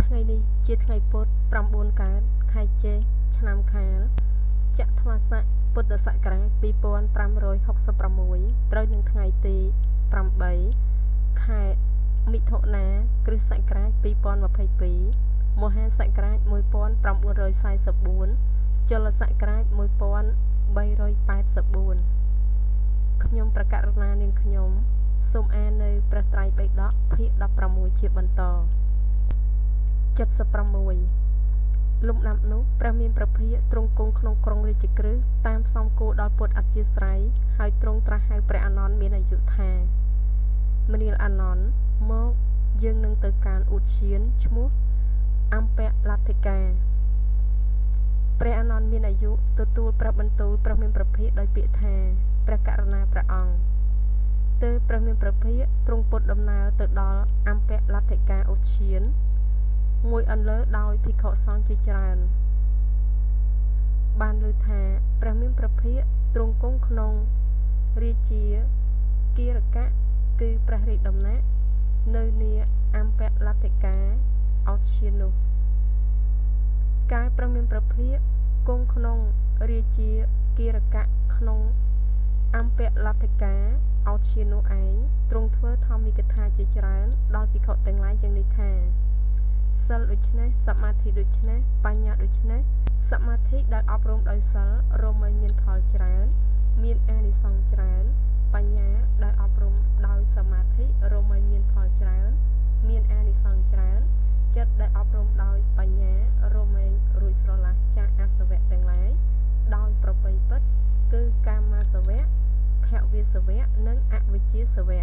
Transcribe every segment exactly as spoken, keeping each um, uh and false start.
ថ្ងៃនេះជាថ្ងៃពុធប្រាំបួនកើតខែចេសឆ្នាំខាលចត្វាស័កពុទ្ធសករាជពីរពាន់ប្រាំរយហកសិបប្រាំមួយត្រូវនឹងថ្ងៃទីប្រាំបីខែមិថុនាគ្រិស្តសករាជពីរពាន់ម្ភៃពីរមហាសករាជមួយពាន់ប្រាំបួនរយសែសិបបួនចលសករាជមួយពាន់បីរយប៉ែតសិបបួនខ្ញុំប្រកាសណានាងខ្ញុំសូមអាននៅព្រះត្រៃបិដកភាគដប់ប្រាំមួយជាបន្តចិត្តសិបប្រាំមួយលំដាប់នោះព្រះមានព្រះភិក្ខទ្រង់គង់ក្នុងក្រុងរាជក្រឹស្នតាមសំគួរដល់ពុទ្ធអធ្យាស្រ័យហើយទ្រង់ត្រាស់ហៅព្រះអានន្ទមានអាយុថាមនាលអានន្ទមកយើងនឹងទៅការឧទ្យានឈ្មោះអម្ពលទ្ធិកាព្រះអានន្ទមានអាយុទទួលព្រះបន្ទូលព្រះមានព្រះភិក្ខដោយពាក្យថាព្រះករុណាព្រះអង្គទើបព្រះមានព្រះភិក្ខទ្រង់ពុតដំណើរទៅដល់អម្ពលទ្ធិកាឧទ្យានមួយអន្លើដោយភិក្ខុសង្ឃជាច្រើនបានលើថាព្រះមានព្រះភិក្ខទ្រង់គង់ក្នុងរាជាគិរកៈគឺព្រះរាជដំណាក់នៅនាអម្ពលទ្ធិកាឧទ្យាននោះកាលព្រះមានព្រះភិក្ខគង់ក្នុងរាជាគិរកៈក្នុងអម្ពលទ្ធិកាឧទ្យាននោះឯងទ្រង់ធ្វើធម្មិកថាជាច្រើនដល់ភិក្ខុទាំងឡាយយ៉ាងនេះថាសិលដូច្នេះសមាធិដូច្នេះបញ្ញាដូច្នេះសមាធិដែលអប់រំដោយសិលរមឲ្យមានផលច្រើនមានអានិសង្សច្រើនបញ្ញាដែលអប់រំដោយសមាធិរមឲ្យមានផលច្រើនមានអានិសង្សច្រើនចិត្តដែលអប់រំដោយបញ្ញារមឲ្យរួចស្រឡះចាកអសវៈទាំងឡាយដោយប្រពៃពិតគឺកាមាសវៈភវិសវៈនិងអវិជ្ជាសវៈ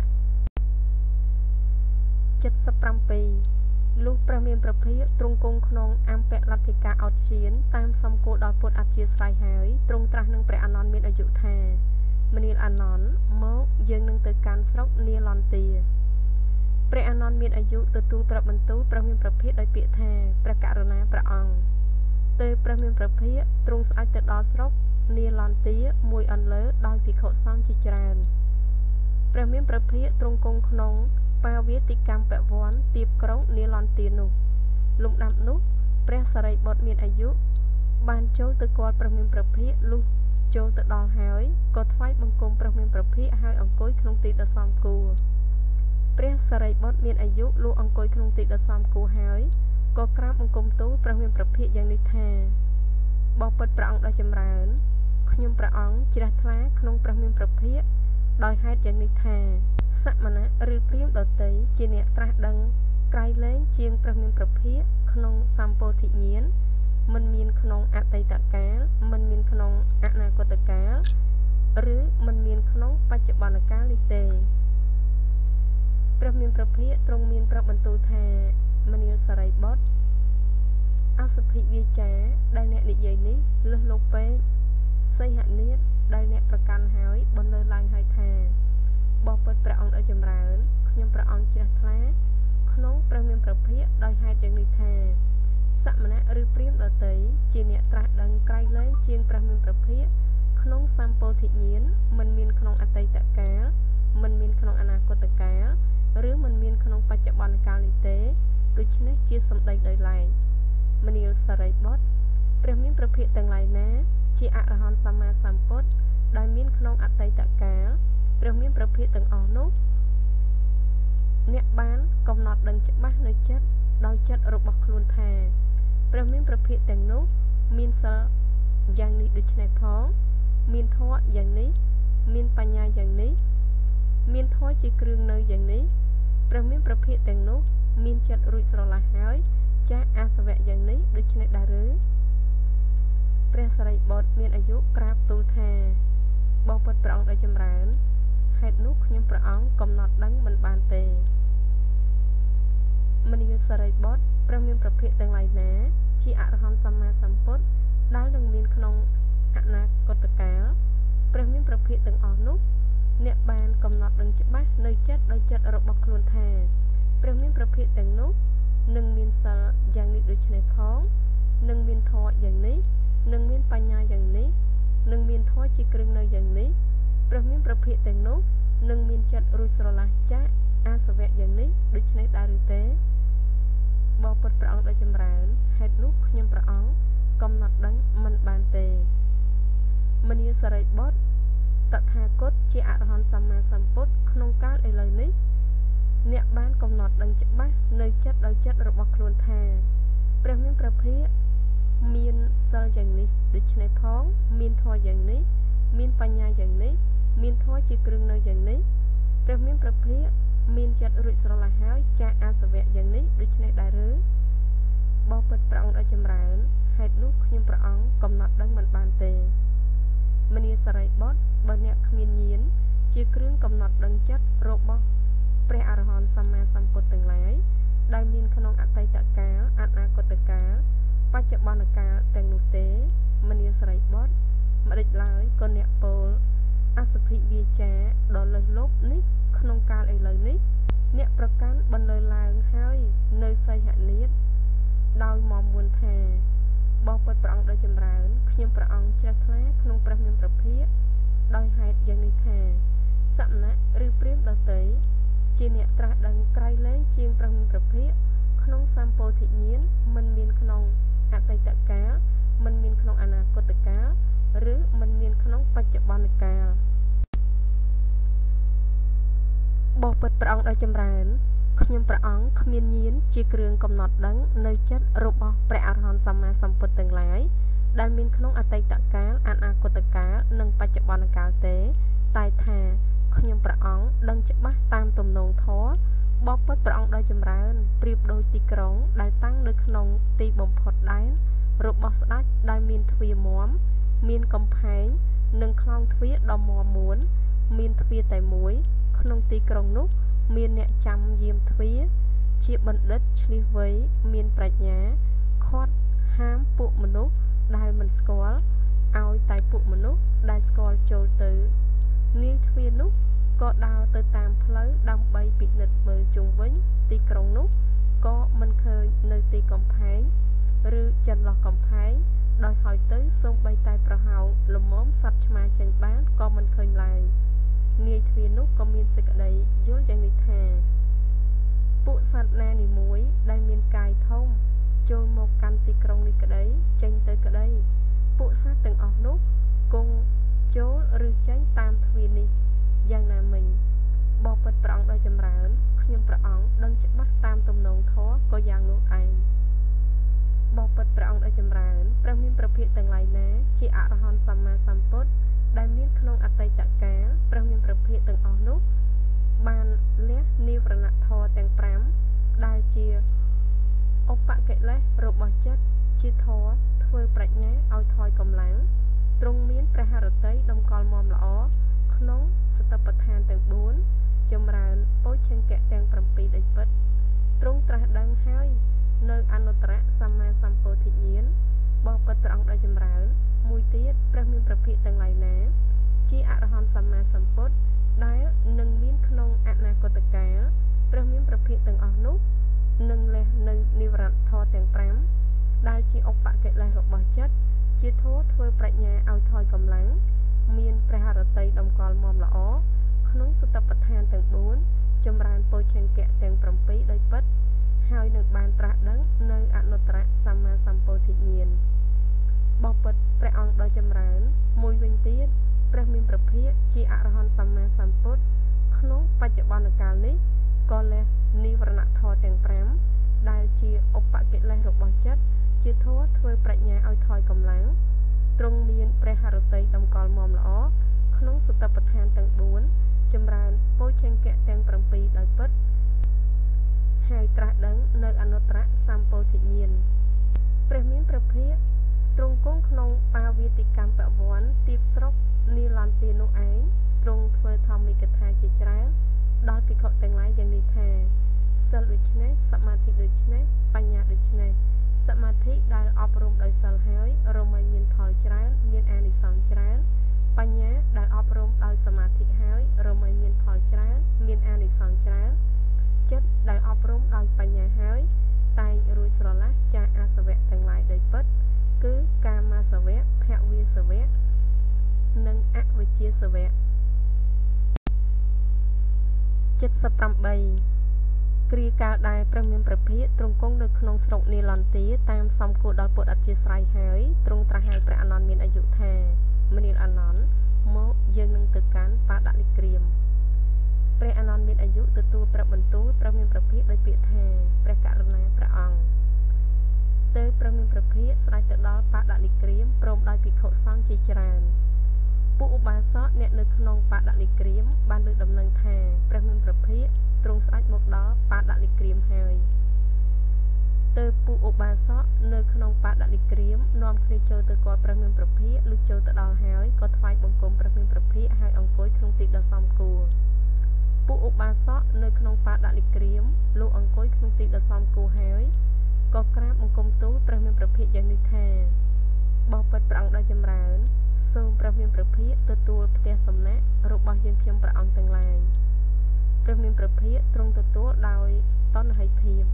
ចិត្តសិបប្រាំពីរលុះព្រះមានព្រះភិក្ខទ្រង់គង់ក្នុងអម្ពលទ្ធិកាឧទ្យានតាមសំគួរដល់ពុទ្ធអធ្យាស្រ័យហើយទ្រង់ត្រាស់នឹងព្រះអានន្ទមានអាយុថាមនាលអានន្ទមកយើងនឹងទៅកាន់ស្រុកនាឡន្ទាព្រះអានន្ទមានអាយុទទួលព្រះបន្ទូលព្រះមានព្រះភិក្ខដោយពាក្យថាព្រះករុណាព្រះអង្គទើបព្រះមានព្រះភិក្ខទ្រង់ស្ដេចទៅដល់ស្រុកនាឡន្ទាមួយអន្លើដោយភិក្ខុសង្ឃជាច្រើនព្រះមានព្រះភិក្ខទ្រង់គង់ក្នុងបាវាតិកម្មពវ័នទៀបក្រុងនាឡន្ទានោះលំដាប់នោះព្រះសារីបុត្រមានអាយុបានចូលទៅគាល់ព្រះមានព្រះភិក្ខលុះចូលទៅដល់ហើយក៏ថ្វាយបង្គំព្រះមានព្រះភិក្ខហើយអង្គុយក្នុងទីដ៏សមគួរព្រះសារីបុត្រមានអាយុលុះអង្គុយក្នុងទីដ៏សមគួរហើយក៏ក្រាបបង្គំទូលព្រះមានព្រះភិក្ខយ៉ាងនេះថាបបិទ្ធព្រះអង្គដ៏ចម្រើនខ្ញុំព្រះអង្គជ្រះថ្លាក្នុងព្រះមានព្រះភិក្ខដោយហេតុយ៉ាងនេះថាសមណៈឬព្រាហ្មណ៍ដទៃជាអ្នកត្រាស់ដឹងក្រៃលែងជាងព្រះមានព្រះភិក្ខក្នុងសម្ពោធិញ្ញាណមិនមានក្នុងអតីតកាលមិនមានក្នុងអនាគតកាលឬមិនមានក្នុងបច្ចុប្បន្នកាលនេះទេព្រះមានព្រះភិក្ខទ្រង់មានព្រះបន្ទូលថាមនាលសារីបុត្រអសុភិវាចាដែលអ្នកនិយាយនេះលឹះលោកពេកសីហនាទដែលអ្នកប្រកាន់ហើយបន្លឺឡើងហើយថាបបិទ្ធព្រះអង្គដ៏ចម្រើនខ្ញុំព្រះអង្គជ្រះថ្លាក្នុងព្រះមានព្រះភិក្ខដោយហេតុយ៉ាងនេះថាសមណៈឬព្រាហ្មណ៍ដទៃជាអ្នកត្រាស់ដឹងក្រៃលែងជាងព្រះមានព្រះភិក្ខក្នុងសម្ពោធិញ្ញាណមិនមានក្នុងអតីតកាលមិនមានក្នុងអនាគតកាលឬមិនមានក្នុងបច្ចុប្បន្នកាលនេះទេដូច្នេះជាសម្ដីដោយឡែកមនាលសារីបុត្រព្រះមានព្រះភិក្ខទាំងឡាយណាជាអរហន្តសម្មាសម្ពុទ្ធដែលមានក្នុងអតីតកាលព្រះមានព្រះភិក្ខទាំងអស់នោះអ្នកបានកំណត់ដឹងច្បាស់នៅចិត្តដោយចិត្តរបស់ខ្លួនថាព្រះមានព្រះភិក្ខទាំងនោះមានសិលយ៉ាងនេះដូច្នេះផងមានធម៌យ៉ាងនេះមានបញ្ញាយ៉ាងនេះមានធម៌ជាគ្រឿងនៅយ៉ាងនេះព្រះមានព្រះភិក្ខទាំងនោះមានចិត្តរួចស្រឡះហើយចាកអាសវៈយ៉ាងនេះដូច្នេះដែរឬព្រះសារីបុត្រមានអាយុក្រាបទូលថាបបិទ្ធព្រះអង្គដ៏ចម្រើនហេតុនោះខ្ញុំព្រះអង្គកំណត់ដឹងមិនបានទេមនាលសារីបុត្រព្រះមានព្រះភិក្ខទាំងឡាយណាជាអរហន្តសម្មាសម្ពុទ្ធដែលនឹងមានក្នុងអនាគតកាលព្រះមានព្រះភិក្ខទាំងអស់នោះអ្នកបានកំណត់ដឹងច្បាស់នៅចិត្តដោយចិត្តរបស់ខ្លួនថាព្រះមានព្រះភិក្ខទាំងនោះនឹងមានសិលយ៉ាងនេះដូច្នេះផងនឹងមានធម៌យ៉ាងនេះនឹងមានបញ្ញាយ៉ាងនេះនឹងមានធម៌ជាគ្រឿងនៅយ៉ាងនេះព្រះមានព្រះភិក្ខទាំងនោះនឹងមានចិត្តរួចស្រឡះចាកអាសវៈយ៉ាងនេះដូច្នេះដែរឬទេបបពុទ្ធព្រះអង្គដ៏ចម្រើនហេតុនោះខ្ញុំព្រះអង្គកំណត់ដឹងមិនបានទេមនីសរិបុត្រតថាគតជាអរហន្តសម្មាសម្ពុទ្ធក្នុងកាលឥឡូវនេះអ្នកបានកំណត់ដឹងច្បាស់នៅចិត្តដោយចិត្តរបស់ខ្លួនថាព្រះមានព្រះភិក្ខមានសិលយ៉ាងនេះដូច្នេះផងមានធម៌យ៉ាងនេះមានបញ្ញាយ៉ាងនេះមានធម៌ជាគ្រឿងនៅយ៉ាងនេះព្រះមានព្រះភិក្ខមានចិត្តរួចស្រឡះហើយចាអាសវៈយ៉ាងនេះដូច្នេះដែរឬបបិទ្ធព្រះអង្គដ៏ចម្រើនហេតុនោះខ្ញុំព្រះអង្គកំណត់ដឹងមិនបានទេមនីសរិបុត្របើអ្នកគ្មានញាណជាគ្រឿងកំណត់ដឹងចិត្តរបស់ព្រះអរហន្តសម្មាសម្ពុទ្ធទាំងឡាយដែលមានក្នុងអតីតកាលអនាគតកាលបច្ចុប្បន្នកាលទាំងនោះទេមនីសរិបុត្រម្ដេចឡើយក៏អ្នកពោលអសភិវាចាដ៏លើសលប់នេះក្នុងកាលឥឡូវនេះអ្នកប្រកាន់បន្លឺឡើងហើយនៅសីហនាថដោយមមមួនថាបបិទ្ធព្រះអង្គដ៏ចម្រើនខ្ញុំព្រះអង្គជ្រះថ្លាក្នុងព្រះមានព្រះភិក្ខដោយហេតុយ៉ាងនេះថាសមណៈឬព្រាហ្មណ៍ដទៃជាអ្នកត្រាស់ដឹងក្រៃលែងជាងព្រះមានព្រះភិក្ខក្នុងសម្ពោធិញ្ញាណមិនមានក្នុងអតីតកាលមិនមានក្នុងអនាគតកាលឬមិនមានក្នុងបច្ចុប្បន្នកាលបបិទ្ធព្រះអង្គដ៏ចម្រើនខ្ញុំព្រះអង្គគ្មានញាណជាគ្រឿងកំណត់ដឹងនៅចិត្តរបស់ព្រះអរហន្តសម្មាសម្ពុទ្ធទាំងឡាយដែលមានក្នុងអតីតកាលអនាគតកាលនិងបច្ចុប្បន្នកាលទេតែថាខ្ញុំព្រះអង្គដឹងច្បាស់តាមទំនងធម៌បបិទ្ធព្រះអង្គដ៏ចម្រើនប្រៀបដូចទីក្រុងដែលតាំងនៅក្នុងទីបំផុតដែនរបស់ស្ដេចដែលមានទ្វារមាំមានកំផែងនិងខ្លោងទ្វារដ៏មាំមួនមានទ្វារតែមួយក្នុងទីក្រុងនោះមានអ្នកចាំយាមទ្វារជាបណ្ឌិតឆ្លៀសវៃមានប្រាជ្ញាខាត់ហាមពួកមនុស្សដែលមិនស្គាល់ឲ្យតែពួកមនុស្សដែលស្គាល់ចូលទៅនាយទ្វារនោះក៏ដើរទៅតាមផ្លូវដើម្បីពិនិត្យមើលជុំវិញទីក្រុងនោះក៏មិនឃើញនៅទីកំផែងឬចន្លោះកំផែងដោយហើយទៅសូម្បីតែប្រហោងលំមសត្វឆ្មាចេញបានក៏មិនឃើញឡើយនាយទ្វារនោះក៏មានសេចក្តីយល់យ៉ាងនេះថាពួកសត្វណានីមួយដែលមានកាយធំចូលមកកាន់ទីក្រុងនេះក្តីចេញទៅក្តីពួកសត្វទាំងអស់នោះគង់ចូលឬចេញតាមទ្វារនេះយ៉ាងណាមិញបបិទ្ធព្រះអង្គដ៏ចម្រើនខ្ញុំព្រះអង្គដឹងច្បាស់តាមទំនងធម៌ក៏យ៉ាងនោះឯងបបិទ្ធព្រះអង្គដ៏ចម្រើនព្រះមានព្រះភិក្ខទាំងឡាយណាជាអរហន្តសម្មាសម្ពុទ្ធដែលមានក្នុងអតីតកាលព្រះមានព្រះភិក្ខទាំងអស់នោះបានលះនិវរណធម៌ទាំងប្រាំដែលជាឧបកិលេសរបស់ចិត្តជាធម៌ធ្វើប្រាជ្ញាឲ្យថយកម្លាំងទ្រង់មានព្រះハរតីតម្កល់មមល្អក្នុងសតិប្បដ្ឋានទាំងបួនចម្រើនពោឆង្គៈទាំងប្រាំពីរដូចពិតទ្រង់ត្រាស់ដឹងហើយនៅអនុត្តរសម្មាសម្ពោធិញ្ញាណបបិទ្ធព្រះអង្គដ៏ចម្រើនមួយទៀតព្រះមានព្រះភិក្ខទាំងឡាយណាជាអរហន្តសម្មាសម្ពុទ្ធដែលនឹងមានក្នុងអនាគតកាលព្រះមានព្រះភិក្ខទាំងអស់នោះនឹងលះនៅនិវរណធម៌ទាំងប្រាំដែលជាឧបកិលេសរបស់ចិត្តជាធម៌ធ្វើប្រាជ្ញាឲ្យថយកម្លាំងមានព្រះハរតីតម្កល់មមល្អក្នុងសតិប្បដ្ឋានទាំងបួនចម្រើនពោឆង្គៈទាំងប្រាំពីរដោយពិតហើយនឹងបានត្រាស់ដឹងនៅអនុត្តរសម្មាសម្ពោធិញ្ញាណបបិទ្ធព្រះអង្គដ៏ចម្រើនមួយវិញទៀតព្រះមានព្រះភិក្ខជាអរហន្តសម្មាសម្ពុទ្ធក្នុងបច្ចុប្បន្នកាលនេះក៏លះនិវរណធម៌ទាំងប្រាំដែលជាឧបកិលេសរបស់ចិត្តជាធម៌ធ្វើប្រាជ្ញាឲ្យថយកម្លាំងទ្រង់មានព្រះハរតីតម្កល់មមល្អក្នុងសតិប្បដ្ឋានទាំងបួនចម្រើនពោឆង្គៈទាំងប្រាំពីរដោយពិតហើយត្រាស់ដឹងនៅអនុត្តរសម្ពោធិញ្ញាណព្រះមានព្រះភិក្ខទ្រង់គង់ក្នុងបាវាតិកម្មពវ័នទីបស្រុកនីឡន្ទានោះឯងទ្រង់ធ្វើធម្មិកថាជាច្រើនដល់ភិក្ខុទាំងឡាយយ៉ាងនេះថាសិលដូច្នេះសមាធិដូច្នេះបញ្ញាដូច្នេះសមាធិដែលអប់រំដោយសិលហើយរមែងមានផលច្រើនមានអានិសង្សច្រើនបញ្ញាដែលអប់រំដោយសមាធិហើយរមែងមានផលច្រើនមានអានិសង្សច្រើនចិត្តដែលអប់រំដោយបញ្ញាហើយតែងរួចស្រឡះចាកអាសវៈទាំងឡាយដោយពិតគឺកាមាសវៈភវិសវៈនិងអវិជ្ជាសវៈเจ็ดสิบแปดគ្រាកាលដែលព្រះមានព្រះភិក្ខទ្រង់គង់នៅក្នុងក្នុងស្រុកនីឡង់ទីតាមសំគួរដល់ពុទ្ធអធិស្ឋានហើយទ្រង់ត្រាស់ឲ្យព្រះអានន្ទមានអាយុថាមនាលអានន្ទមកយើងនឹងទៅកាន់បាដលិក្រាមព្រះអានន្ទមានអាយុទទួលព្រះបន្ទូលព្រះមានព្រះភិក្ខដោយពាក្យថាព្រះករុណាព្រះអង្គទៅព្រះមានព្រះភិក្ខស្ដេចទៅដល់បាដលិក្រាមព្រមដោយភិក្ខុសង្ឃជាច្រើនពួកឧបាសកអ្នកនៅក្នុងបាដលិក្រាមបានលើកដំណឹងថាព្រះមានព្រះភិក្ខទ្រង់ស្ដេចមកដល់បាដលិក្រាមហើយទៅពួកឧបាសកនៅក្នុងបាដលិក្រាមនាំគ្នាចូលទៅគាល់ព្រះមានព្រះភិក្ខលុះចូលទៅដល់ហើយក៏ថ្វាយបង្គំព្រះមានព្រះភិក្ខហើយអង្គុយក្នុងទីដ៏សមគួរពួកឧបាសកនៅក្នុងបាដលិក្រាមលុះអង្គុយក្នុងទីដ៏សមគួរហើយក៏ក្រាបបង្គំទូលព្រះមានព្រះភិក្ខយ៉ាងនេះថាបបិទ្ធព្រះអង្គដ៏ចម្រើនសូមព្រះមានព្រះភិក្ខទទួលផ្ទះសំណាក់របស់យើងខ្ញុំព្រះអង្គទាំងឡាយព្រះមានព្រះភិក្ខទ្រង់ទទួលដោយតណ្ហិភាព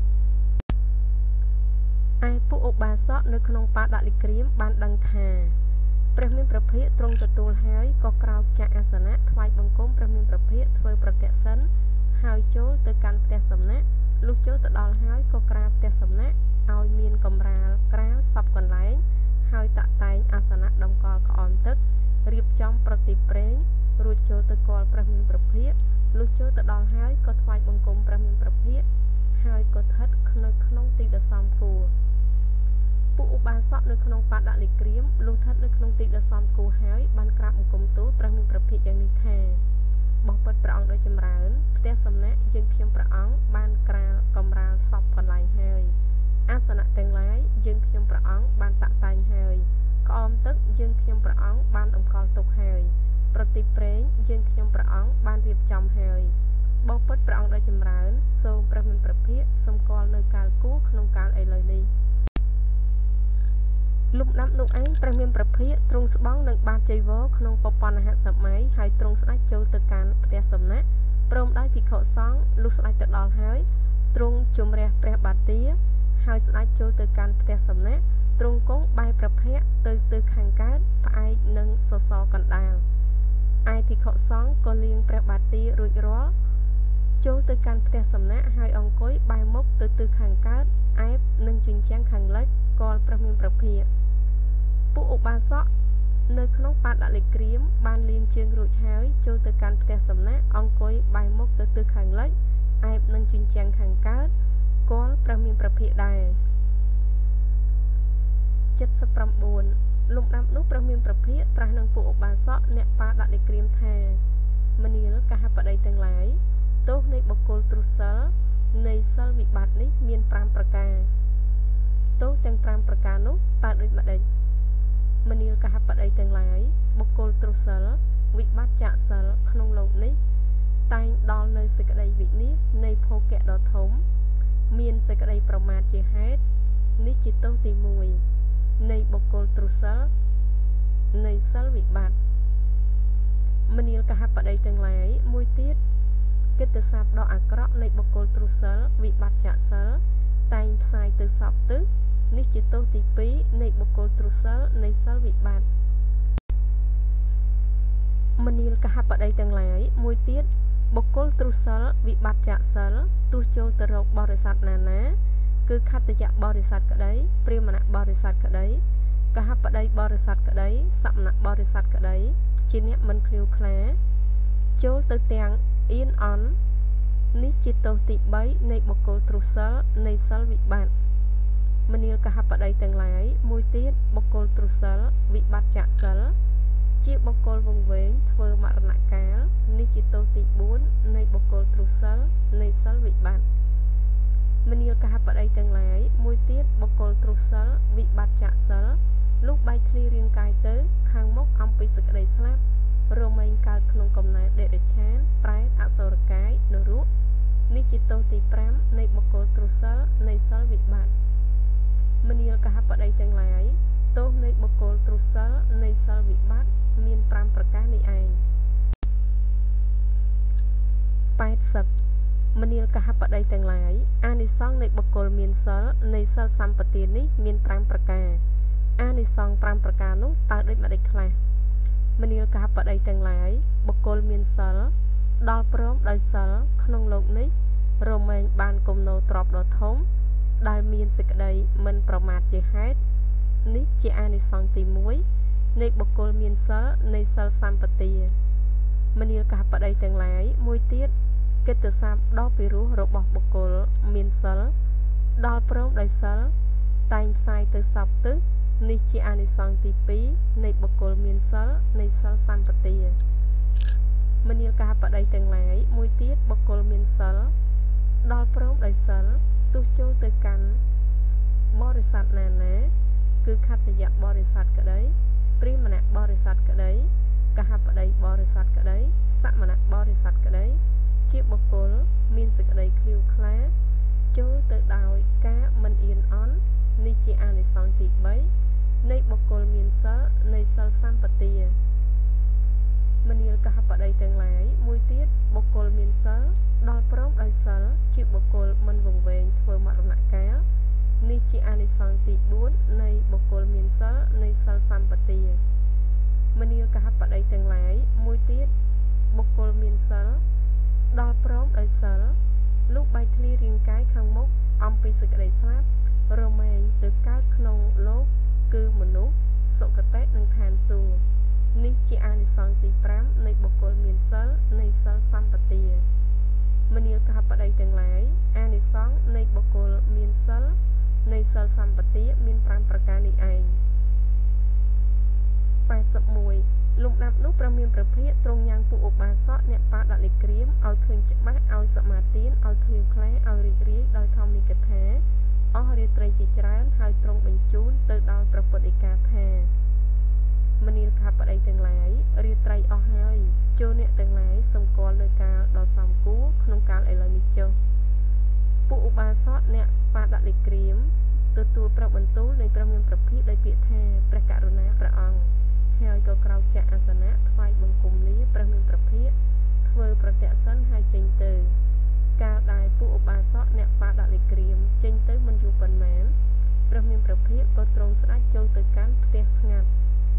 ឯពួកឧបាសកនៅក្នុងបាដលិក្រាមបានដឹងថាព្រះមានព្រះភិក្ខទ្រង់ទទួលហើយក៏ក្រោកចាក់អាសនៈថ្វាយបង្គំព្រះមានព្រះភិក្ខធ្វើប្រតិសិនហើយចូលទៅកាន់ផ្ទះសំណាក់លុះចូលទៅដល់ហើយក៏ក្រាបផ្ទះសំណាក់ឲ្យមានកម្រាលក្រាលសពកន្លែងហើយតាក់តែងអាសនៈដំកល់ក្អមទឹករៀបចំប្រទីបប្រេងរួចចូលទៅគាល់ព្រះមានព្រះភិក្ខលុះចូលទៅដល់ហើយក៏ថ្វាយបង្គំព្រះមានព្រះភិក្ខហើយក៏ស្ថិតនៅក្នុងទីដ៏សមគួរពួកឧបាសកនៅក្នុងបាដលិក្រាមលុះស្ថិតនៅក្នុងទីដ៏សមគួរហើយបានក្រាបបង្គំទូលព្រះមានព្រះភិក្ខយ៉ាងនេះថាបបិទ្ធព្រះអង្គដ៏ចម្រើនផ្ទះសំណាក់យើងខ្ញុំព្រះអង្គបានក្រាលកម្រាលសពកន្លែងហើយអាសនៈទាំងឡាយយើងខ្ញុំព្រះអង្គបានតាក់តែងហើយក្អមទឹកយើងខ្ញុំព្រះអង្គបានតម្កល់ទុកហើយប្រទីបប្រេងយើងខ្ញុំព្រះអង្គបានរៀបចំហើយបបិទ្ធព្រះអង្គដ៏ចម្រើនសូមព្រះមានព្រះភិក្ខសម្គាល់នៅកាលគួរក្នុងកាលឥឡូវនេះលំដាប់នោះឯងព្រះមានព្រះភិក្ខទ្រង់ស្បង់នឹងបាតចីវរក្នុងបបនហសម័យហើយទ្រង់ស្ដេចចូលទៅកាន់ផ្ទះសំណាក់ព្រមដោយភិក្ខុសង្ឃលុះស្ដេចទៅដល់ហើយទ្រង់ជំរះព្រះបាតាហើយស្ដេចចូលទៅកាន់ផ្ទះសំណាក់ទ្រង់គង់បែរព្រះភ័ក្ត្រទៅទៅខាងកើតផ្អែកនឹងសសរកណ្ដាលឯភិក្ខុសង្ឃក៏លាងព្រះបាតារួចរាល់ចូលទៅកាន់ផ្ទះសំណាក់ហើយអង្គុយបែរមុខទៅទិសខាងកើតអែបនឹងជញ្ជាំងខាងលិចគាល់ព្រះមានព្រះភិក្ខពួកឧបាសកនៅក្នុងបាដលិក្រាមបានលាងជើងរួចហើយចូលទៅកាន់ផ្ទះសំណាក់អង្គុយបែរមុខទៅទិសខាងលិចអែបនឹងជញ្ជាំងខាងកើតគាល់ព្រះមានព្រះភិក្ខដែរเจ็ดสิบเก้าលំដាប់នោះព្រះមានព្រះភិក្ខត្រាស់នឹងពួកឧបាសកអ្នកបាដលិក្រាមថាមនាលកហបតីទាំងឡាយទោសនៃបុគ្គលទ្រុសិលនៃសិលវិបត្តិនេះមានប្រាំប្រការទោសទាំងប្រាំប្រការនោះតើដូចម្ដេចមនាលកហបតីទាំងឡាយបុគ្គលទ្រុសិលវិបត្តិចាកសិលក្នុងលោកនេះតែងដល់នៅសេចក្តីវិនិច្ឆ័យនៃភោគៈដ៏ធំមានសេចក្តីប្រមាទជាហេតុនេះជាទោសទីមួយនៃបុគ្គលទ្រុសិលនៃសិលវិបត្តិមនាលកហបតីទាំងឡាយមួយទៀតកិត្តិស័ព្ទដ៏អាក្រក់នៃបុគ្គលទ្រុសិលវិបត្តិចាកសិលតែងផ្សាយទៅសពទិសនេះជាទោសទីពីរនៃបុគ្គលទ្រុសិលនៃសិលវិបត្តិមនាលកហបតីទាំងឡាយមួយទៀតបុគ្គលទ្រុសិលវិបត្តិចាកសិលទោះចូលទៅរកបរិស័ទណាណាគឺខត្តយៈបរិស័ទក្តីព្រាហ្មណបរិស័ទក្តីកហបតីបរិស័ទក្តីសមណបរិស័ទក្តីជាអ្នកមិនឃ្លាវខ្លាចូលទៅទាំងអៀនអន់នេះជាទោសទីបីនៃបុគ្គលទ្រុសិលនៃសិលវិបត្តិមនាលកហបតីទាំងឡាយមួយទៀតបុគ្គលទ្រុសិលវិបត្តិចាកសិលជាបុគ្គលវង្វេងធ្វើមរណកាលនេះជាទោសទីបួននៃបុគ្គលទ្រុសិលនៃសិលវិបត្តិមនាលកហបតីទាំងឡាយមួយទៀតបុគ្គលទ្រុសិលវិបត្តិចាកសិលលុះបែកធ្លាយរាងកាយទៅខាងមុខអំពីសេចក្តីស្លាប់រមែងកើតក្នុងកំណែដេរឆានប្រែតអសុរកាយនរកនេះជាទោសទីប្រាំនៃបុគ្គលទ្រុសិលនៃសិលវិបត្តិមនាលកហបតីទាំងឡាយទោសនៃបុគ្គលទ្រុសិលនៃសិលវិបត្តិមានប្រាំប្រការនេះឯងแปดสิบមនាលកហបតីទាំងឡាយអានិសង្ឃនៃបុគ្គលមានសិលនៃសិលសម្បទាននេះមានប្រាំប្រការអានិសង្ឃប្រាំប្រការនោះតើដូចម្ដេចខ្លះមនាលកហបតីទាំងឡាយបុគ្គលមានសិលដល់ព្រមដោយសិលក្នុងលោកនេះរមែងបានគំនោទ្រព្យដ៏ធំដែលមានសេចក្តីមិនប្រមាទជាហេតុនេះជាអានិសង្សទីមួយនៃបុគ្គលមានសិលនៃសិលសម្បទាមនាលកហបតីទាំងឡាយមួយទៀតកិត្តិស័ព្ទដ៏ពិរោះរបស់បុគ្គលមានសិលដល់ព្រមដោយសិលតែងផ្សាយទៅសពទិសនេះជាអានិសង្សទីពីរនៃបុគ្គលមានសិលនៃសិលសម្បទាមនាលកហបតីទាំងឡាយមួយទៀតបុគ្គលមានសិលដល់ព្រមដោយសិលទោះចូលទៅកាន់បរិស័ទណាណាគឺខត្តយៈបរិស័ទក្តីព្រាហ្មណបរិស័ទក្តីកហបតីបរិស័ទក្តីសមណបរិស័ទក្តីជាបុគ្គលមានសេចក្តីឃ្លាវខ្លាចូលទៅដោយការមិនអៀនអន់នេះជាអានិសង្សទីបីនៃបុគ្គលមានសិលនៃសិលសម្បទាមនាលកហបតីទាំងឡាយមួយទៀតបុគ្គលមានសិលដល់ព្រមដោយសិលជាបុគ្គលមិនវង្វេងធ្វើមរណកាលនេះជាអានិសង្សទីបួននៃបុគ្គលមានសិលនៃសិលសម្បទាមនាលកហបតីទាំងឡាយមួយទៀតបុគ្គលមានសិលដល់ព្រមដោយសិលលុបបែកធ្លាយរាងកាយខាងមុខអំពីសេចក្តីស្លាប់រមែងទៅកើតក្នុងលោកគឺមនុស្សសុគតិនិងឋានសួគ៌នេះជាអានិសង្សទីប្រាំនៃបុគ្គលមានសិលនៃសិលសម្បទាមនាលកហបតីទាំងឡាយអានិសង្សនៃបុគ្គលមានសិលនៃសិលសម្បទាមានប្រាំប្រការនេះឯងแปดสิบเอ็ดលំដាប់នោះព្រះមានព្រះភិក្ខទ្រង់ញ៉ាំងពួកឧបាសកអ្នកបាដលិក្រាមឲ្យឃើញច្បាស់ឲ្យសមាទានឲ្យឃ្លាវខ្លាឲ្យរីករាយដោយធម្មិកថាអស់រាត្រីជាច្រើនហើយទ្រង់បញ្ជូនទៅដោយព្រះពុទ្ធដីកាថាមនាលកហបតីទាំងឡាយរាត្រីអស់ហើយចូលអ្នកទាំងឡាយសម្គាល់នៅកាលដ៏សមគួរក្នុងកាលឥឡូវនេះចុះពួកឧបាសកអ្នកបាដលិក្រាមទទួលព្រះបន្ទូលនៃព្រះមានព្រះភិក្ខដោយពាក្យថាព្រះករុណាព្រះអង្គហើយក៏ក្រោកចាក់អាសនៈថ្វាយបង្គំលាព្រះមានព្រះភិក្ខធ្វើប្រតិសិនហើយចេញទៅកាលដែលពួកឧបាសកអ្នកបាដលិក្រាមចេញទៅមិនយូរប៉ុន្មានព្រះមានព្រះភិក្ខក៏ទ្រង់ស្ដេចចូលទៅកាន់ផ្ទះស្ងាត់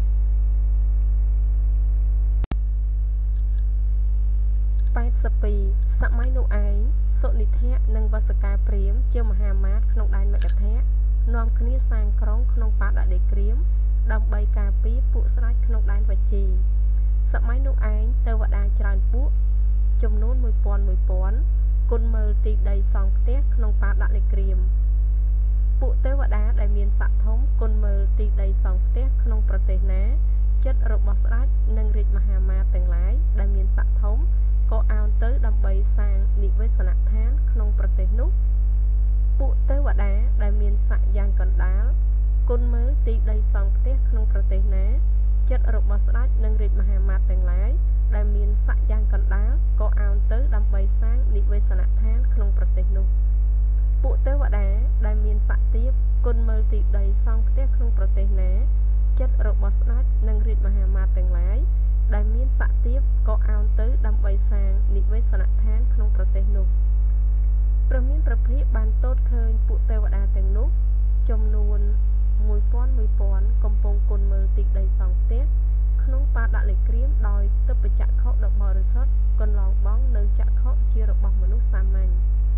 แปดสิบពីរសម័យនោះឯងសុនិធៈនិងវស្សកាព្រាមជាមហាមាត្រក្នុងដែនមគធៈនាំគ្នាសាងក្រុងក្នុងបាដលិក្រាមដើម្បីការពារពួកស្ដេចក្នុងដែនវជីសម័យនោះឯងទេវតាច្រើនពួកចំនួនមួយពាន់មួយពាន់គុណមើលទីដីសង់ផ្ទះក្នុងបាដលិក្រាមពួកទេវតាដែលមានស័ក្តិធំគុណមើលទីដីសង់ផ្ទះក្នុងប្រទេសណាចិត្តរបស់ស្ដេចនិងរាជមហាមាត្រទាំងឡាយដែលមានស័ក្តិធំក៏អោនទៅដើម្បីសាងនិវេសនដ្ឋានក្នុងប្រទេសនោះពួកទេវតាដែលមានស័ក្តិយ៉ាងកណ្ដាលគុណមើលទីដីសង់ផ្ទះក្នុងប្រទេសណាចិត្តរបស់ស្ដេចនិងរាជមហាមាត្រទាំងឡាយដែលមានស័ក្តិយ៉ាងកណ្ដាលក៏អោនទៅដើម្បីសាងនិវេសនដ្ឋានក្នុងប្រទេសនោះពួកទេវតាដែលមានស័ក្តិទាបគុណមើលទីដីសង់ផ្ទះក្នុងប្រទេសណាចិត្តរបស់ស្ដេចនិងរាជមហាមាត្រទាំងឡាយដែលមានស័ក្តិទាបក៏អោនទៅដើម្បីសាងនិវេសនដ្ឋានក្នុងប្រទេសនោះព្រះមានព្រះភិក្ខបានទតឃើញពួកទេវតាទាំងនោះចំនួនមួយពាន់មួយពាន់កំពុងគុណមើលទីដីសង់ផ្ទះក្នុងបាដលិក្រាមដោយទឹកបច្ចៈខុដ៏បរិសុទ្ធកន្លងបងនៅចក្ខុជារបស់មនុស្សសាមញ្ញ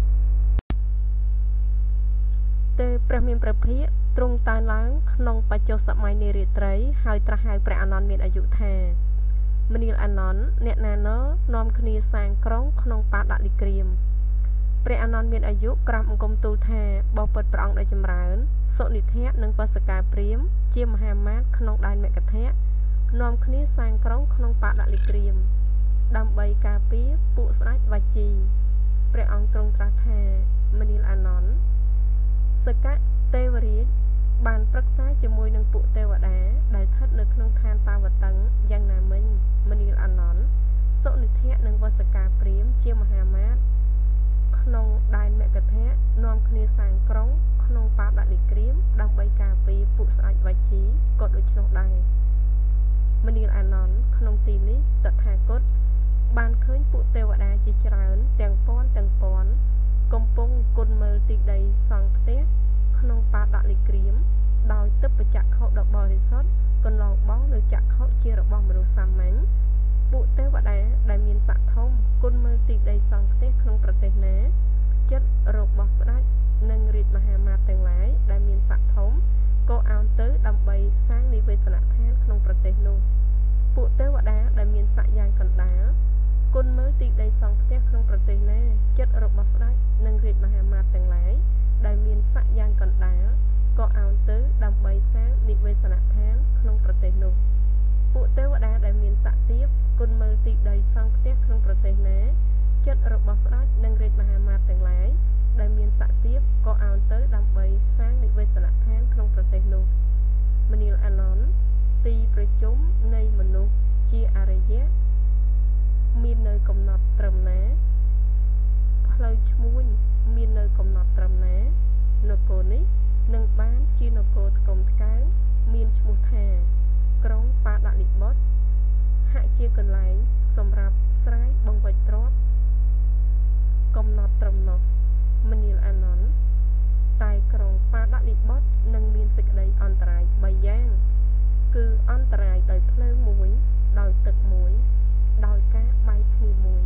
ទេព្រះមានព្រះភិក្ខទ្រង់តានឡើងក្នុងបច្ចុប្បន្នសម័យនារាត្រីហើយត្រាស់ហៅព្រះអានន្ទមានអាយុថាមនាលអានន្ទអ្នកណាណោនាំគ្នាសាងក្រុងក្នុងបាដលិក្រាមព្រះអានន្ទមានអាយុក្រាបអង្គមទូលថាបបិទ្ធព្រះអង្គដែលចម្រើនសុនិធៈនិងវស្សកាព្រាមជាមហាមាត្រក្នុងដែនមគធៈនាំគ្នាសាងក្រុងក្នុងបាដលិក្រាមដើម្បីការពារពួកស្ដេចវជីព្រះអង្គទ្រង់ត្រាស់ថាមនាលអានន្ទសកៈទេវរាជបានប្រឹក្សាជាមួយនឹងពួកទេវតាដែលស្ថិតនៅក្នុងឋានតាវតឹងយ៉ាងណាមិញមនាលអានន្ទសុនិធៈនិងវស្សកាព្រាមជាមហាមាត្រក្នុងដែនមគធៈនាំគ្នាសាងក្រុងក្នុងបាដលិក្រាមដើម្បីការពារពួកស្ដេចវជីក៏ដូច្នោះដែរមនាលអានន្ទក្នុងទីនេះតថាគតបានឃើញពួកទេវតាជាច្រើនទាំងពាន់ទាំងពាន់កំពុងគុណមើលទីដីសង់ផ្ទះក្នុងបាដលិក្រាមដោយទឹកបច្ចៈខុដ៏បរិសុទ្ធកន្លងបងនៅចក្ខុជារបស់មនុស្សសាមញ្ញពួកទេវតាដែលមានស័ក្តិធំគុណមើលទីដីសង់ផ្ទះក្នុងប្រទេសណាចិត្តរបស់ស្ដេចនិងរាជមហាមាត្រសនដ្ឋានក្នុងប្រទេសនោះមនាលអានន្ទទីប្រជុំនៃមនុស្សជាអរិយៈមាននៅកំណត់ត្រឹមណាផ្លូវឈ្មួញមាននៅកំណត់ត្រឹមណានគរនេះនឹងបានជានគរថ្កុំថ្កើងមានឈ្មោះថាក្រុងបាដលិបុត្រហាក់ជាកន្លែងសម្រាប់ស្រាយបង្វិចទ្រព្យកំណត់ត្រឹមនោះមនាលអានន្ទតែក្រុងបាដលិបុត្រនឹងមានសេចក្តីអន្តរាយបីយ៉ាងគឺអន្តរាយដោយភ្លើងមួយដោយទឹកមួយដោយការបែកគ្នាមួយ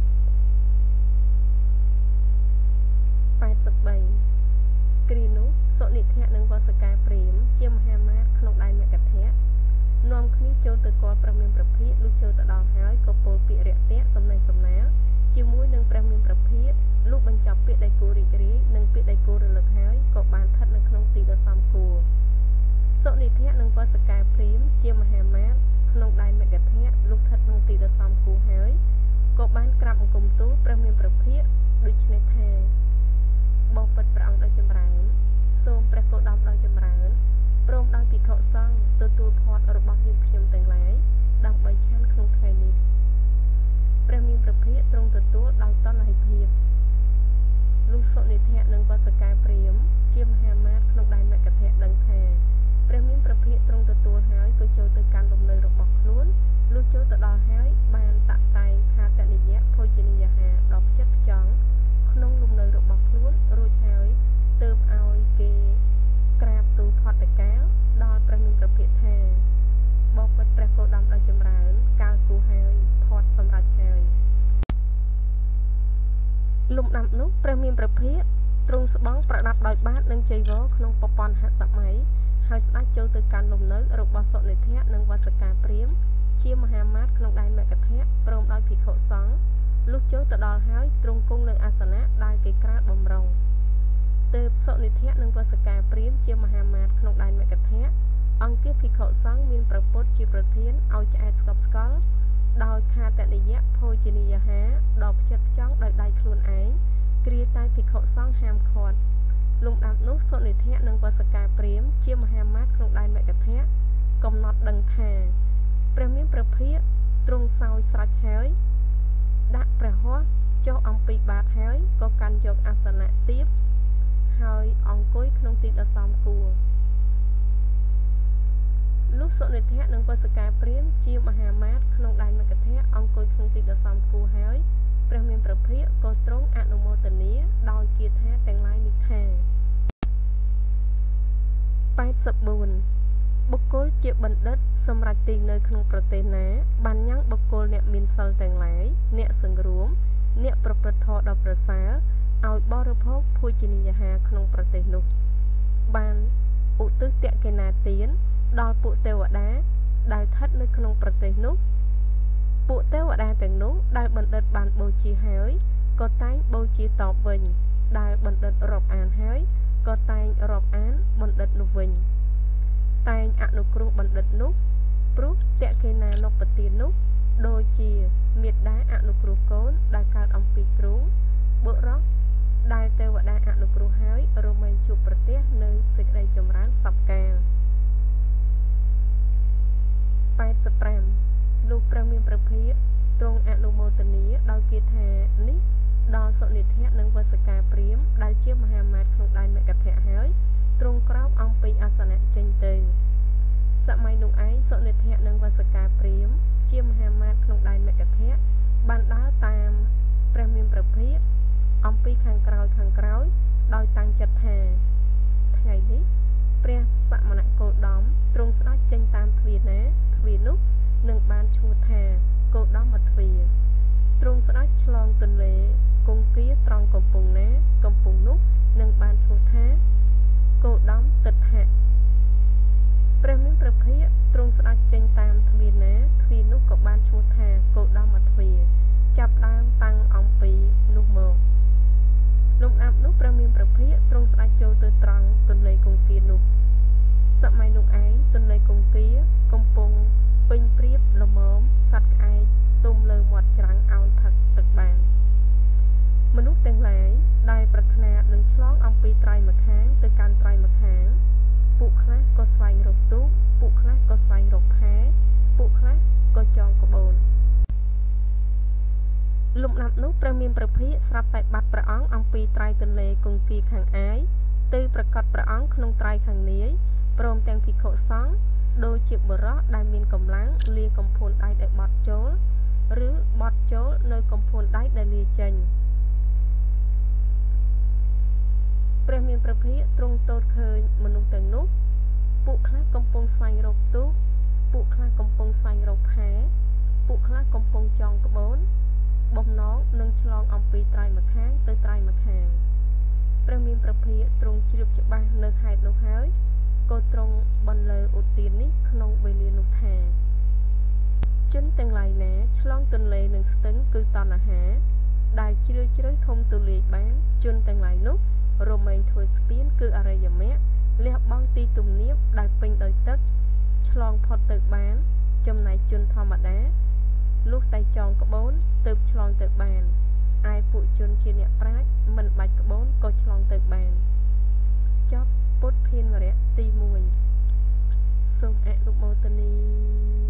eighty-threeគ្រានោះសុនិធៈនិងវស្សកាព្រាហ្មណ៍ជាមហាមាត្រក្នុងដែនមគធៈនាំគ្នាចូលទៅគាល់ព្រះមានព្រះភិក្ខលុះចូលទៅដល់ហើយក៏ពោលពាក្យរាក់ទាក់សំណេរសំណាលជាមួយនឹងព្រះមានព្រះភិក្ខលុះបញ្ចប់ពាក្យដៃគូរីករាយនិងពាក្យដៃគូរលឹកហើយក៏បានស្ថិតនៅក្នុងទីដ៏សមគួរសុនិធៈនិងវស្សកាព្រាហ្មណ៍ជាមហាមាត្រក្នុងដែនមគធៈលុះស្ថិតក្នុងទីដ៏សមគួរហើយក៏បានក្រាបអង្គមទូលព្រះមានព្រះភិក្ខដូច្នេះថាបបិទ្ធព្រះអង្គដ៏ចម្រើនសូមព្រះគោតមដ៏ចម្រើនព្រមដោយភិក្ខុសង្ឃទទួលផាត់របស់យើងខ្ញុំទាំងឡាយដើម្បីឆាន់ក្នុងថ្ងៃនេះព្រះមានព្រះភិក្ខទ្រង់ទទួលដោយតណ្ហិភាពលុះសុនិធៈនិងវស្សកាព្រាហ្មណ៍ជាមហាមាត្រក្នុងដែនមគធៈដឹងថាព្រះមានព្រះភិក្ខទ្រង់ទទួលហើយក៏ចូលទៅកាន់លំនៅរបស់ខ្លួនលុះចូលទៅដល់ហើយបានតាក់តែងខាតនិយៈភោជនីយអាហារដ៏ផ្ចិតផ្ចង់ក្នុងលំនៅរបស់ខ្លួនរួចហើយទើបឲ្យគេក្រាបទូលផតកាលដល់ព្រះមានព្រះភិក្ខថាបបិទ្ធព្រះគោតមដ៏ចម្រើនកាលគូហើយផតសម្រាប់ហើយលំដាប់នោះព្រះមានព្រះភិក្ខទ្រង់ស្បង់ប្រដាប់ដោយបាតនិងចីវរក្នុងពពន់ហសម័យហើយស្ដេចចូលទៅកាន់លំនៅរបស់សុនិធៈនិងវស្សកាព្រាហ្មណ៍ជាមហាមាត្រក្នុងដែនមគធៈព្រមដោយភិក្ខុសង្ឃលុះចូលទៅដល់ហើយទ្រង់គង់នៅអាសនៈដែលគេក្រាបបំរុងទើបសុនិធៈនិងវស្សកាព្រាហ្មណ៍ជាមហាមាត្រក្នុងដែនមគធៈអង្គាភិក្ខុសង្ឃមានព្រះពុទ្ធជាប្រធានឲ្យឆ្អែតស្កប់ស្កល់ដោយខាតនិយៈភោជនីយអាហារដ៏ផ្ចិតផ្ចង់ដោយដៃខ្លួនឯងគ្រាតែភិក្ខុសង្ឃហាមឃាត់លំដាប់នោះសុនិធៈនិងវស្សកាព្រាហ្មណ៍ជាមហាមាត្រក្នុងដែនមគធៈកំណត់ដឹងថាព្រះមានព្រះភិក្ខទ្រង់សោយស្រេចហើយដាក់ព្រះហស្ថចុះអំពីបាតហើយក៏កាន់យកអាសនៈទាបហើយអង្គុយក្នុងទីដ៏សមគួរលុះសុនិធៈនិងវស្សកាព្រាហ្មណ៍ជាមហាមាត្រក្នុងដែនមគធៈអង្គុយក្នុងទីដ៏សមគួរហើយព្រះមានព្រះភិក្ខក៏ទ្រង់អនុមោទនាដោយគាថាទាំងឡាយនេះថាeighty-fourបុគ្គលជាបណ្ឌិតសម្រាប់ទីនៅក្នុងប្រទេសណាបានញ៉ាំងបុគ្គលអ្នកមានសិលទាំងឡាយអ្នកសង្រួមអ្នកប្រព្រឹត្តធម៌ដ៏ប្រសើរឲ្យបរិភោគភោជនីយអាហារក្នុងប្រទេសនោះបានឧទ្ទិសតកេណាទានដល់ពួកទេវតាដែលស្ថិតនៅក្នុងប្រទេសនោះពួកទេវតាទាំងនោះដែលបណ្ឌិតបានបូជាហើយក៏តែងបូជាតបវិញដែលបណ្ឌិតរាប់អានហើយក៏តែងរាប់អានបណ្ឌិតនោះវិញតែងអនុគ្រោះបណ្ឌិតនោះព្រោះតកេណានុបទាននោះដូចជាមេត្តាអនុគ្រោះកូនដែលកើតអំពីទ្រូងបុរសដែលទេវតាអនុគ្រោះហើយរមែងជួបប្រទះនៅសេចក្តីចម្រើនសពកាលeighty-fiveលុះព្រះមានព្រះភិក្ខទ្រង់អនុមោទនាដោយគាថានេះដល់សុនិធៈនិងវស្សកាព្រាហ្មណ៍ដែលជាមហាមាត្រក្នុងដែនមគធៈហើយទ្រង់ក្រោកអំពីអាសនៈចេញទៅសម័យនោះឯងសុនិធៈនិងវស្សកាព្រាហ្មណ៍ជាមហាមាត្រក្នុងដែនមគធៈបានដើរតាមព្រះមានព្រះភិក្ខអំពីខាងក្រោយខាងក្រោយដោយតាំងចិត្តថាថ្ងៃនេះព្រះសមណគោតមទ្រង់ស្ដេចចេញតាមទ្វារណាទ្វារនោះនឹងបានឈ្មោះថាគោតមទ្វារទ្រង់ស្ដេចឆ្លងទន្លេគង្គាត្រង់កំពង់ណាកំពង់នោះនឹងបានឈ្មោះថាគោតមទិដ្ឋៈព្រះមានព្រះភិក្ខទ្រង់ស្ដេចចេញតាមទ្វារណាទ្វារនោះក៏បានឈ្មោះថាគោតមទ្វារចាប់ដើមតាំងអំពីនោះមកលំដាប់នោះព្រះមានព្រះភិក្ខទ្រង់ស្ដេចចូលទៅត្រង់ទន្លេគង្គានោះសម័យនោះឯងទន្លេគង្គាកំពុងពេញព្រៀបល្មមសត្វក្អែកទុំលើមាត់ច្រាំងអោនផឹកទឹកបានមនុស្សទាំងឡាយដែលប្រាថ្នានឹងឆ្លងអំពីត្រៃម្ខាងទៅកាន់ត្រៃម្ខាងស្វែងរកទូកពួកខ្លះក៏ស្វែងរកផែពួកខ្លះក៏ចងក្បូនលំដាប់នោះព្រះមានព្រះភិក្ខស្រាប់តែបាត់ព្រះអង្គអំពីត្រៃទន្លេគង្គាខាងអាយទៅប្រកាសព្រះអង្គក្នុងត្រៃខាងនាយព្រមទាំងភិក្ខុសង្ឃដូចជាបុរសដែលមានកម្លាំងលាកំភួនដៃដែលបត់ចូលឬបត់ចូលនៅកំភួនដៃដែលលាចេញព្រះមានព្រះភិក្ខទ្រង់ទតឃើញមនុស្សទាំងនោះពួកខ្លះកំពុងស្វែងរកទូកពួកខ្លះកំពុងស្វែងរកផែពួកខ្លះកំពុងចងក្បូនបំណងនឹងឆ្លងអំពីត្រៃម្ខាងទៅត្រៃម្ខាងព្រះមានព្រះភិក្ខទ្រង់ជ្រាបច្បាស់នៅហេតុនោះហើយក៏ទ្រង់បន្លឺឧទាននេះក្នុងវេលានោះថាជនទាំងឡាយណាឆ្លងទន្លេនឹងស្ទឹងគឺតណ្ហាដែលជ្រាលជ្រៅធំទូលាយបានជនទាំងឡាយនោះរមែងធ្វើស្ពានគឺអរិយមគ្គលះបង់ទីទំនាបដែលពេញដោយទឹកឆ្លងផុតទៅបានចំណែកជនធម្មតាលុះតែចងក្បូនទើបឆ្លងទៅបានឯពួកជនជាអ្នកប្រាជ្ញមិនបាច់ក្បូនក៏ឆ្លងទៅបានចប់ពុទ្ធភានវរៈទីមួយសូមអនុមោទនា